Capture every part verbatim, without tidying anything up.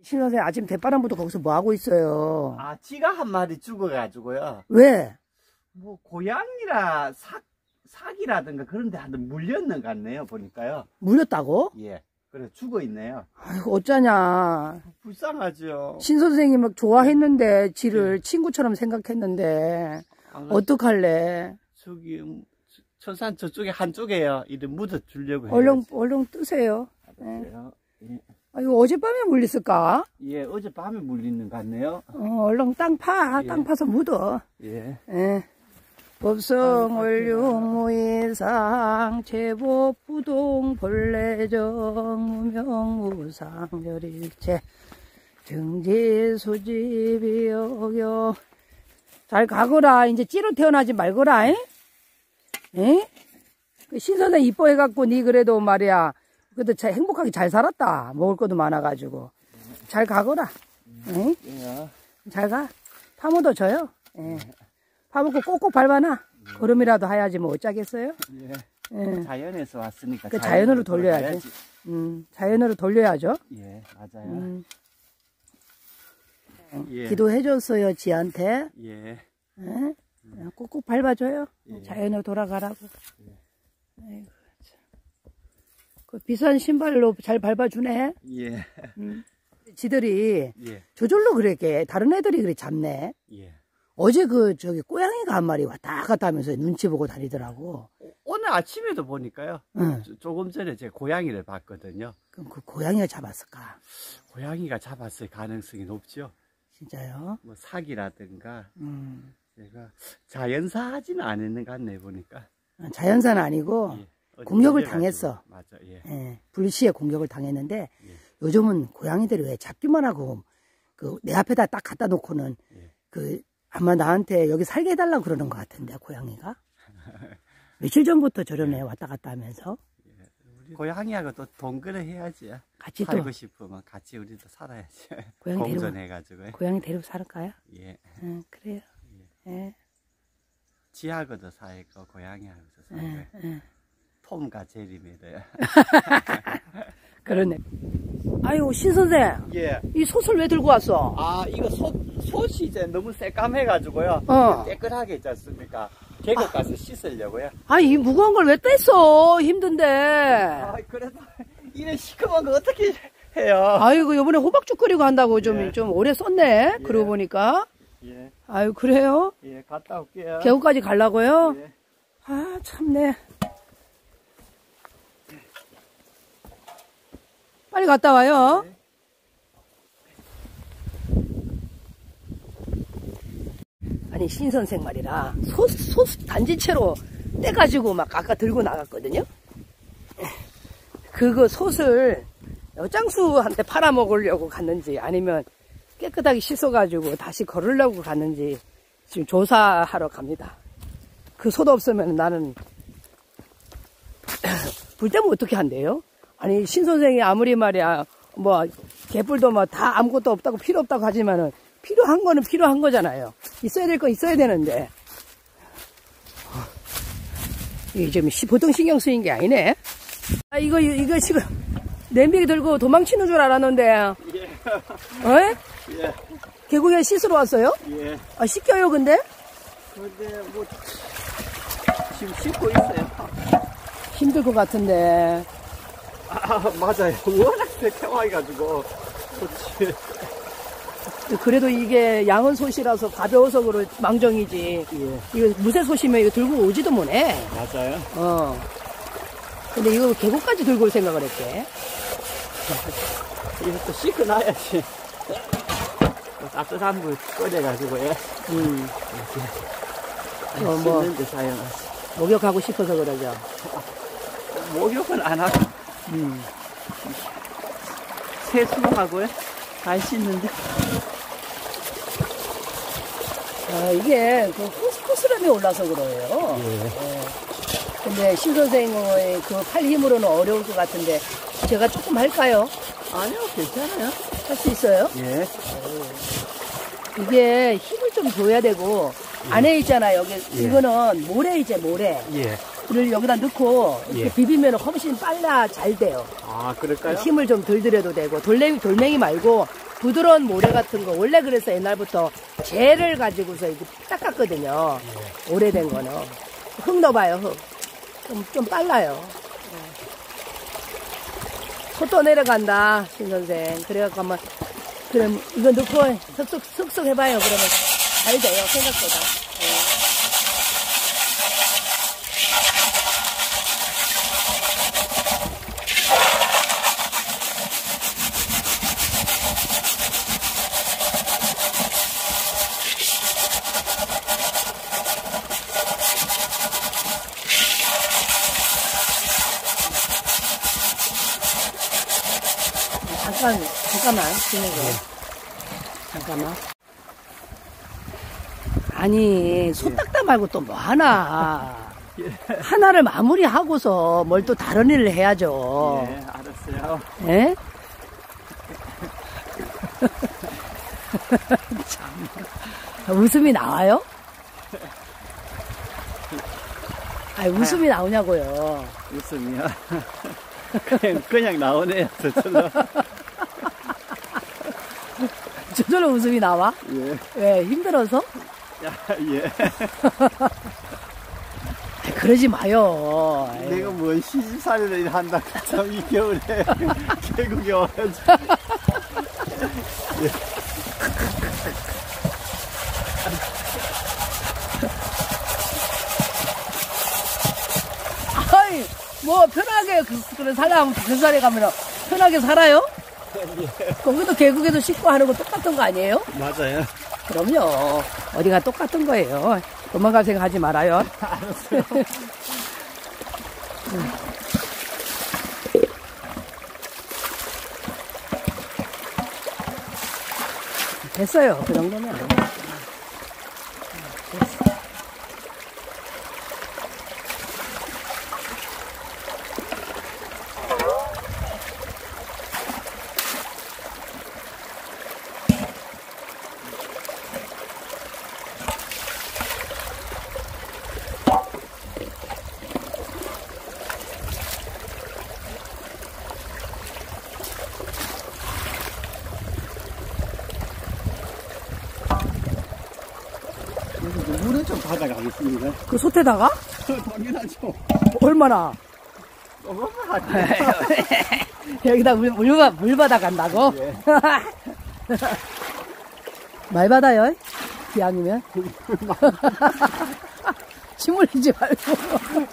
신 선생님 아침 대바람부터 거기서 뭐 하고 있어요? 아, 쥐가 한 마리 죽어가지고요. 왜? 뭐 고양이라 삭 삭이라든가 그런 데 한테 물렸는 것 같네요, 보니까요. 물렸다고? 예. 그래 죽어 있네요. 아이고 어쩌냐. 불쌍하죠. 신 선생님 막 좋아했는데 지를 네. 친구처럼 생각했는데 아, 어떡할래? 저기 천산 저쪽에 한쪽에요. 이래 묻어 주려고 해요. 얼른 얼른 뜨세요. 네. 예. 아이고 어젯밤에 물렸을까? 예, 어젯밤에 물리는 것 같네요. 어, 얼른 땅 파, 예. 땅 파서 묻어. 예. 예. 법성월룡무이상 제법부동 본래정 무명무상별일체 등지수집이여겨. 잘 가거라. 이제 찌로 태어나지 말거라. 에? 에? 신선생 이뻐해갖고 니 그래도 말이야. 그래도 잘 행복하게 잘 살았다. 먹을 것도 많아가지고. 잘 가거라. 에? 잘 가. 파묻어 줘요. 예. 파묻고 꼭꼭 밟아놔. 음. 걸음이라도 해야지 뭐 어쩌겠어요? 예. 예. 자연에서 왔으니까 그 자연으로 돌려야지. 음, 자연으로 돌려야죠. 예, 맞아요. 음. 예. 기도해줬어요, 지한테. 예. 예? 꼭꼭 밟아줘요. 예. 자연으로 돌아가라고. 예. 아이고, 참. 그 비싼 신발로 잘 밟아주네. 예. 음. 지들이 예. 저절로 그렇게 다른 애들이 그래 잡네. 예. 어제 그 저기 꼬양이가 한 마리 왔다 갔다 하면서 눈치 보고 다니더라고. 오늘 아침에도 보니까요. 응. 조금 전에 제 고양이를 봤거든요. 그럼 그 고양이가 잡았을까? 고양이가 잡았을 가능성이 높죠. 진짜요? 뭐 사기라든가. 음. 제가 자연사 하지는 않는 것 같네 보니까. 자연사는 아니고 예. 공격을 당했어. 맞아. 예. 예. 불시에 공격을 당했는데 예. 요즘은 고양이들이 왜 잡기만 하고 그 내 앞에다 딱 갖다 놓고는 예. 그 아마 나한테 여기 살게 해달라고 그러는 것 같은데, 고양이가. 며칠 전부터 저런 애 왔다 갔다 하면서. 예, 우리 고양이하고 또 동거를 해야지. 같이 살고 또. 싶으면 같이 우리도 살아야지. 고양이 공존해가지고. 데리고, 고양이 데리고 살까요? 예. 응, 그래요. 예. 예. 쥐하고도 살고, 고양이하고도 살고. 예, 예. 톰과 제리입니다. 그러네. 아유, 신선생. 예. 이 솥을 왜 들고 왔어? 아, 이거 솥, 솥이 이제 너무 새까매가지고요. 어. 깨끗하게 있지 않습니까? 계곡 아. 가서 씻으려고요. 아, 이 무거운 걸 왜 뺐어? 힘든데. 아, 그래도 이래 시커먼 거 어떻게 해요? 아이고, 요번에 호박죽 끓이고 한다고 좀, 예. 좀 오래 썼네. 예. 그러고 보니까. 예. 아유, 그래요? 예, 갔다 올게요. 계곡까지 가려고요? 예. 아, 참네. 빨리 갔다 와요. 네. 아니, 신선생 말이라 소, 소 단지채로 떼가지고 막 아까 들고 나갔거든요. 그거 솥을 여장수한테 팔아먹으려고 갔는지 아니면 깨끗하게 씻어가지고 다시 걸으려고 갔는지 지금 조사하러 갑니다. 그 솥 없으면 나는 불 때면 어떻게 한대요? 아니, 신선생이 아무리 말이야, 뭐, 개뿔도 뭐 다 아무것도 없다고 필요 없다고 하지만은, 필요한 거는 필요한 거잖아요. 있어야 될 거 있어야 되는데. 이게 좀 보통 신경 쓰인 게 아니네. 아, 이거, 이거 지금, 냄비 들고 도망치는 줄 알았는데. 예. 어? 예. 계곡에 씻으러 왔어요? 예. 아, 씻겨요, 근데? 근데, 뭐, 지금 씻고 있어요. 힘들 것 같은데. 아, 맞아요. 워낙 새까마해가지고. 그렇지. 그래도 이게 양은 솥이라서 가벼워서 그런 망정이지. 예. 이거 무쇠 솥이면 이거 들고 오지도 못해. 맞아요. 어. 근데 이거 계곡까지 들고 올 생각을 했대. 이것도 씻고 나야지. 따뜻한 물 끓여가지고, 예. 음. 이렇게. 어, 뭐. 씻는데 사용하지. 목욕하고 싶어서 그러죠. 목욕은 안 하고. 음. 세수하고요. 안 씻는데. 아, 이게 그 호스코스람이 올라서 그래요. 예. 예. 근데 신선생의 그 팔 힘으로는 어려울 것 같은데 제가 조금 할까요? 아니요, 괜찮아요. 할 수 있어요? 예. 오. 이게 힘을 좀 줘야 되고 예. 안에 있잖아요. 여기 예. 이거는 모래 이제 모래. 예. 를 여기다 넣고 이렇게 예. 비비면 훨씬 빨라 잘 돼요. 아, 그럴까요? 힘을 좀 덜 들여도 되고 돌멩이 돌멩이 말고 부드러운 모래 같은 거 원래 그래서 옛날부터 재를 가지고서 이렇게 닦았거든요. 네. 오래된 거는 흙 넣어봐요. 흙. 좀, 좀 빨라요. 소 내려간다, 신 선생. 그래갖고 한번, 그럼 이거 넣고 슥슥, 슥슥 해봐요. 그러면 잘 돼요, 생각보다. 네. 잠깐, 잠깐만, 진행해. 잠깐만. 아니, 소 닦다 말고 또 뭐 하나. 하나를 마무리하고서 뭘 또 다른 일을 해야죠. 예, 알았어요. 예? 참. 웃음이 나와요? 아니, 웃음이 나오냐고요. 웃음이요? 그냥, 그냥 나오네요, 저절로. 저절로 웃음이 나와? 예. 왜, 힘들어서? 야, 예. 그러지 마요. 내가 뭔 시집살이를 한다. 참, 이 겨울에 계곡에 와가지고. 예. 아이, 뭐, 편하게, 그, 그런 살려면 백살에 가면 편하게 살아요? 예. 거기도 계곡에도 씻고 하는 거 똑같은 거 아니에요? 맞아요. 그럼요. 어디가 똑같은 거예요. 도망갈 생각 하지 말아요. 알았어요. 됐어요. 그 정도면. 됐어. 물은 좀 받아가겠습니다. 그 솥에다가? 당연하죠. 얼마나? 조금만 하죠. 여기다 물, 물, 받- 물 받아 간다고? 예. 많이 받아요? 기왕이면. 침 흘리지 말고.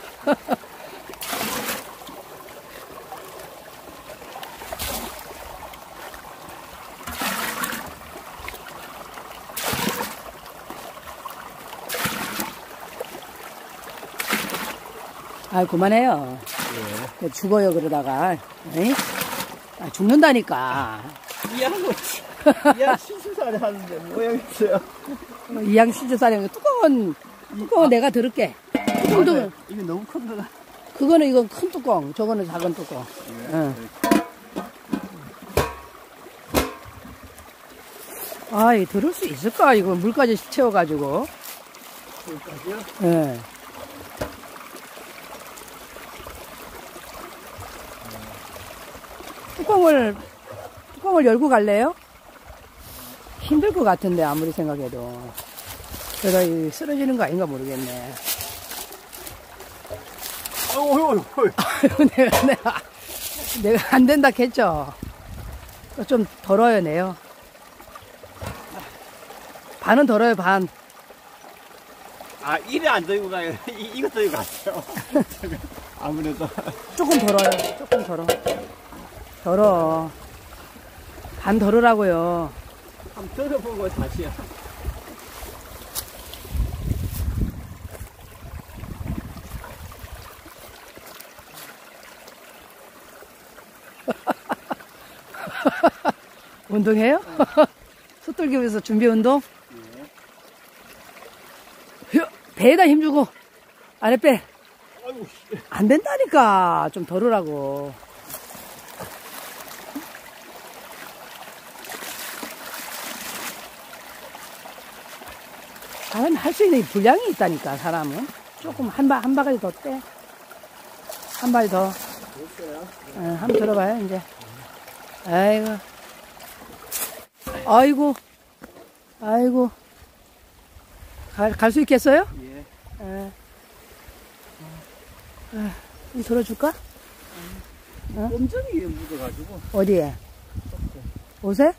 아, 그만해요. 예. 죽어요, 그러다가. 에이? 아, 죽는다니까. 이양은, 이양 시술살이 하는데 뭐야겠어요. 이양 신주사령 뚜껑은, 뚜껑은 내가 들을게. 뚜껑도, 이게 너무 큰 거다. 그거는 이건 큰 뚜껑, 저거는 작은 뚜껑. 응. 아, 이 들을 수 있을까? 이거 물까지 채워가지고. 여기까지요? 예. 뚜껑을, 뚜껑을 열고 갈래요? 힘들 것 같은데, 아무리 생각해도. 그래서 이 쓰러지는 거 아닌가 모르겠네. 어휴, 어휴. 아유, 내가, 내가, 내가 안 된다 했죠? 좀 덜어요, 내요. 반은 덜어요, 반. 아, 이래 안 들고 가요. 이, 이거 들고 갔어요. 아무래도. 조금 덜어요, 조금 덜어. 덜어. 반 덜으라고요. 한번 들어보고 다시요. 운동해요? 솥들기 위해서 준비 운동? 휴, 배에다 힘주고 아랫배 아이고, 안 된다니까. 좀 덜으라고. 사람이 할 수 있는 분량이 있다니까. 사람은 조금 한, 바, 한 바가지 더 떼. 한 바가지 더. 됐어요. 어, 한번 들어봐요 이제. 아이고. 아이고, 아이고. 갈, 갈 수 있겠어요? 예. 에. 아, 좀 들어줄까? 어? 꼼정이 묻어가지고. 어디에? 옷에?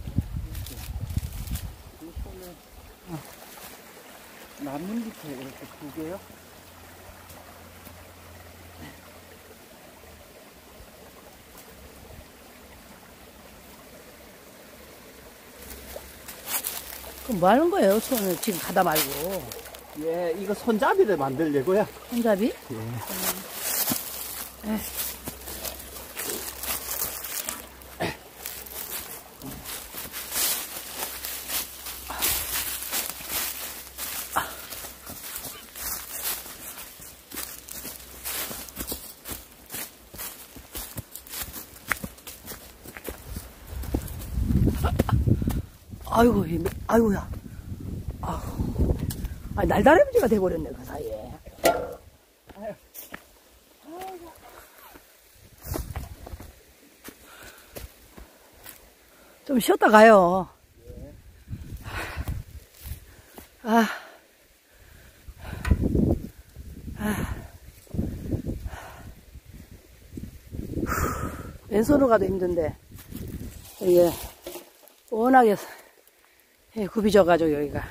어. 나뭇 밑에 이렇게 두 개요. 그럼 뭐 하는 거예요? 손을 지금 가다 말고. 예, 이거 손잡이를 만들려고요. 손잡이? 예. 에. 아이고, 아이고야. 아우. 아, 날다람쥐가 돼버렸네, 그 사이에. 좀 쉬었다 가요. 아. 아. 왼손으로 가도 힘든데, 이게, 워낙에, 예, 굽이져가지고, 여기가.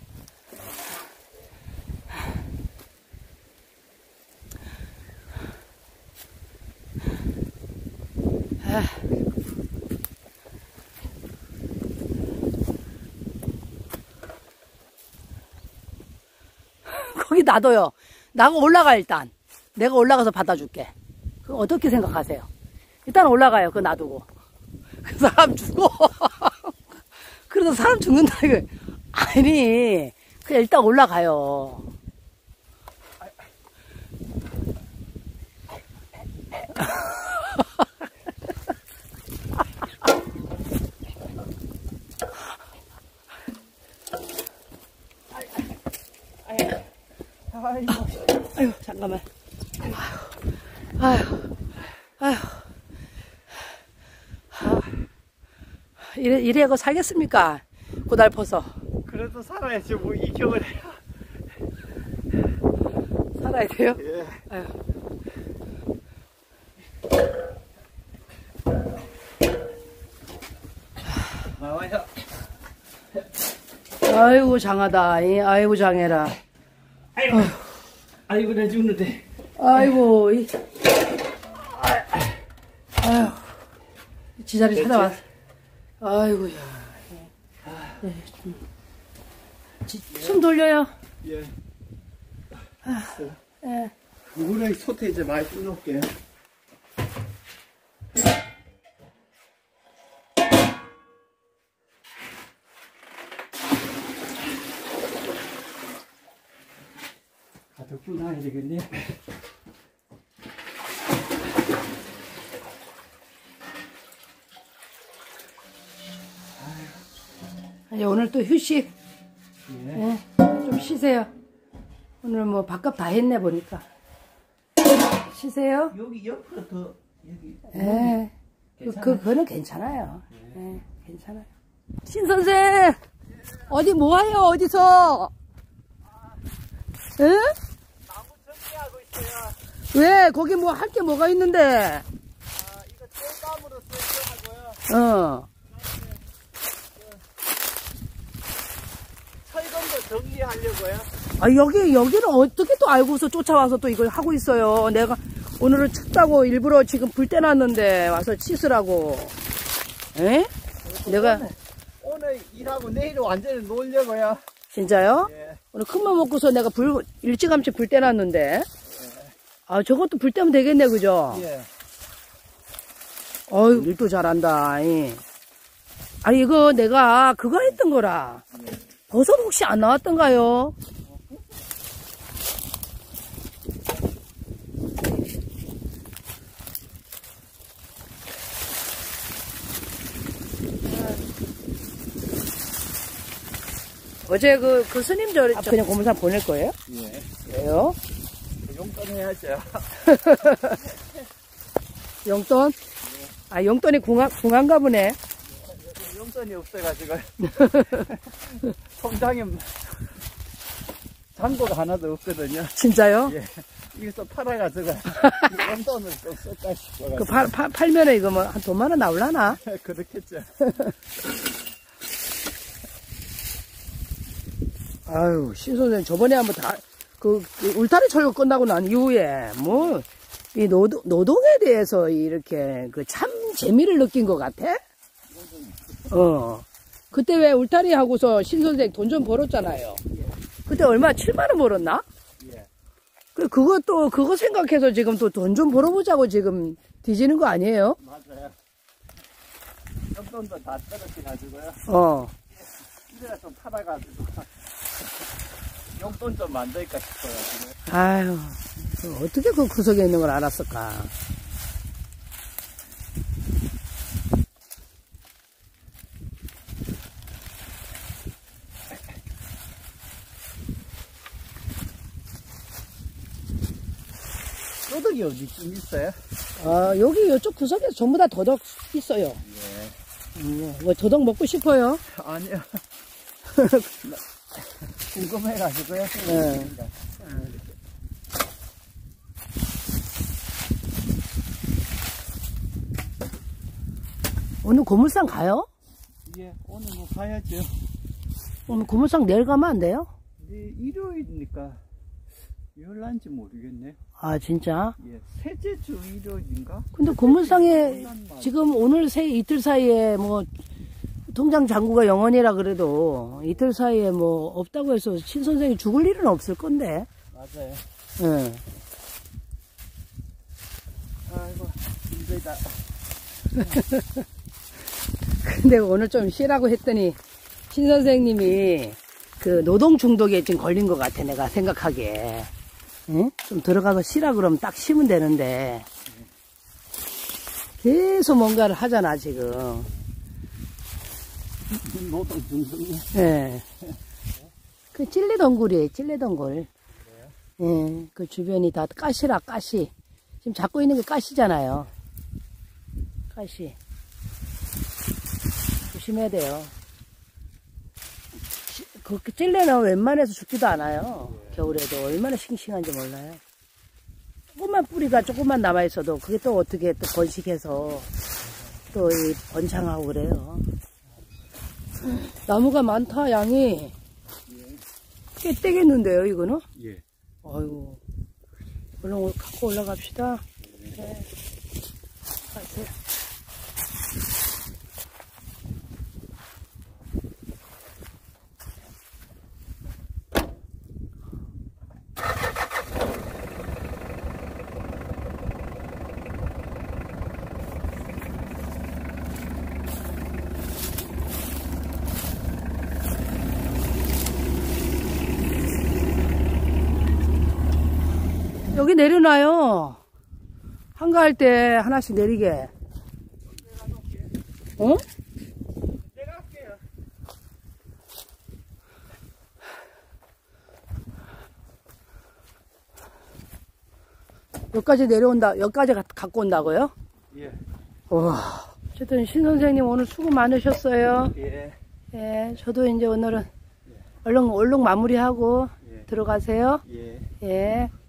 아. 거기 놔둬요. 나가 올라가, 일단. 내가 올라가서 받아줄게. 그거 어떻게 생각하세요? 일단 올라가요. 그거 놔두고. 그 사람 죽어. 그래도 사람 죽는다, 이거. 아니, 그냥 일단 올라가요. 아이고, 아유, 잠깐만. 아유, 아유, 아유. 이래, 이래고 살겠습니까? 고달퍼서. 그래도 살아야지, 뭐, 이 겨울에. 살아야 돼요? 예. 아유. 나와요. 아이고, 장하다. 이, 아이고, 장해라. 아이고, 아이고, 내 죽는데. 아이고, 이, 아유, 지자리 됐지? 찾아왔어. 아이고야. 예, 좀, 지, 숨 돌려요. 예. 예. 물에 솥에 이제 많이 뿌려놓을게요. 가득 뿌려놔야 되겠네. 예, 오늘 또 휴식. 예. 예, 좀 쉬세요. 오늘 뭐 밥값 다 했네 보니까. 쉬세요. 여기 옆으로 더, 여기. 예. 그, 괜찮아요? 그, 그거는 괜찮아요. 예, 괜찮아요. 신 선생! 어디 뭐해요, 어디서? 예? 나무 정리하고 있어요. 왜? 거기 뭐 할 게 뭐가 있는데? 아, 이거 뗄감으로 쓰고 하고요. 어. 철근도 정리하려고요. 아, 여기, 여기는 어떻게 또 알고서 쫓아와서 또 이걸 하고 있어요. 내가 오늘은 춥다고 일부러 지금 불 떼놨는데 와서 치스라고. 에? 내가. 오늘 일하고 내일 완전히 놀려고요. 진짜요? 예. 오늘 큰맘 먹고서 내가 불, 일찌감치 불 떼놨는데. 예. 아, 저것도 불 떼면 되겠네, 그죠? 예. 어휴, 일도 잘한다. 이. 아니, 이거 내가 그거 했던 거라. 예. 버섯 혹시 안 나왔던가요? 어제 그, 그 스님 저, 아, 그냥 고문산 보낼 거예요? 예. 왜요? 용돈 해야죠. 용돈? 아, 용돈이 궁한, 궁한가 보네. 용돈 용돈이 없어가지고 통장에 잔고가 하나도 없거든요. 진짜요? 예. 이거 팔아가지고 용돈을 좀 쓸까 싶어가지고. 그 팔, 팔, 팔면은 이거 뭐 한 돈만 원 나올라나? 그렇겠죠. 아유, 신 선생님 저번에 한번 다, 그, 그 울타리 철거 끝나고 난 이후에 뭐, 이 노동, 노동에 대해서 이렇게 그 참 재미를 느낀 것 같아? 어. 그때 왜 울타리 하고서 신 선생 돈 좀 벌었잖아요. 그때 얼마, 칠만 원 벌었나? 예. 그, 그것도, 그거 생각해서 지금 또 돈 좀 벌어보자고 지금 뒤지는 거 아니에요? 맞아요. 용돈도 다 떨어져가지고요. 어. 이래가 좀 팔아가지고 용돈 좀 만들까 싶어가지고. 아유, 어떻게 그 구석에 있는 걸 알았을까? 도덕이 어디쯤 있어요? 아, 여기 이쪽 구석에 전부 다 더덕 있어요. 예. 음, 뭐 더덕 먹고 싶어요? 아니요. 궁금해가지고요. 네. 오늘 고물상 가요? 예, 오늘 뭐 가야죠. 오늘 고물상 내일 가면 안 돼요? 네, 일요일이니까 열날인지 모르겠네요. 아, 진짜? 예, 셋째 주 일요일인가? 근데 고물상에 지금 오늘 새 이틀 사이에 뭐 통장 잔고가 영원이라 그래도 이틀 사이에 뭐 없다고 해서 신 선생이 죽을 일은 없을 건데. 맞아요. 예. 아이고, 힘들다. 근데 오늘 좀 쉬라고 했더니 신 선생님이 그 노동 중독에 지금 걸린 것 같아, 내가 생각하기에. 응? 좀 들어가서 쉬라 그러면 딱 쉬면 되는데 계속 뭔가를 하잖아 지금. 노동 중독이요? 예. 그 찔레덩굴이에요, 찔레덩굴. 예. 그 주변이 다 가시라, 가시. 지금 잡고 있는 게 가시잖아요. 가시. 조심해야 돼요. 그 찔레는 웬만해서 죽지도 않아요. 겨울에도 얼마나 싱싱한지 몰라요. 조그만 뿌리가 조금만 남아있어도 그게 또 어떻게 또 번식해서 또 이 번창하고 그래요. 나무가 많다, 양이. 꽤 떼겠는데요, 이거는? 예. 아이고. 얼른 갖고 올라갑시다. 네. 가세요. 여기 내려놔요. 한가할 때 하나씩 내리게. 어? 내가 할게요. 여기까지 내려온다, 여기까지 가, 갖고 온다고요? 예. 와. 어쨌든 신 선생님 오늘 수고 많으셨어요. 예. 예, 저도 이제 오늘은 얼른, 얼른 마무리하고 예. 들어가세요. 예. 예.